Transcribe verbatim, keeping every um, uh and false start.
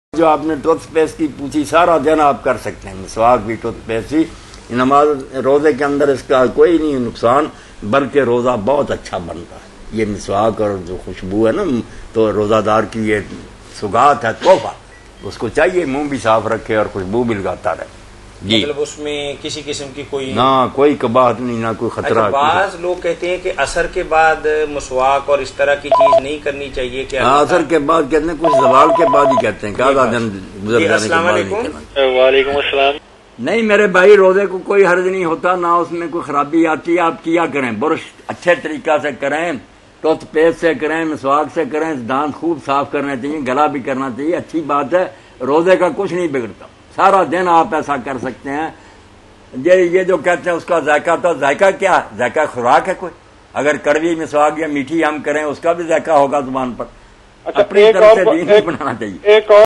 जो आपने टूथपेस्ट की पूछी, सारा दिन आप कर सकते हैं मिसवाक भी, टूथपेस्ट भी। नमाज रोजे के अंदर इसका कोई नहीं नुकसान, बल्कि रोजा बहुत अच्छा बनता है। ये मिसवाक और जो खुशबू है ना, तो रोजादार की ये सुगात है, तोहफा। उसको चाहिए मुंह भी साफ रखे और खुशबू भी लगाता रहे। जी, मतलब उसमें किसी किस्म की कोई ना कोई कबाहत नहीं, ना कोई खतरा। अच्छा, बाज लोग कहते हैं कि असर के बाद मुसवाक और इस तरह की चीज नहीं करनी चाहिए। क्या असर के बाद कहते हैं, कुछ जवाल के बाद ही कहते हैं, क्या दिन गुजर जाने के बाद नहीं कहना। वालेकुम अस्सलाम। नहीं मेरे भाई, रोजे को कोई हर्ज नहीं होता, ना उसमें कोई खराबी आती है। आप किया करें, बुरश अच्छे तरीका से करें, टूथपेस्ट से करें, मिसवाक से करें, दांत खूब साफ करने चाहिए, गला भी करना चाहिए। अच्छी बात है, रोजे का कुछ नहीं बिगड़ता, सारा दिन आप ऐसा कर सकते हैं। ये ये जो कहते हैं उसका जायका, तो जायका क्या, जायका खुराक है कोई। अगर कड़वी मिसवाक या मीठी हम करें, उसका भी जायका होगा जुबान पर। अच्छा, अपनी तरफ से दीन बनाना चाहिए। एक और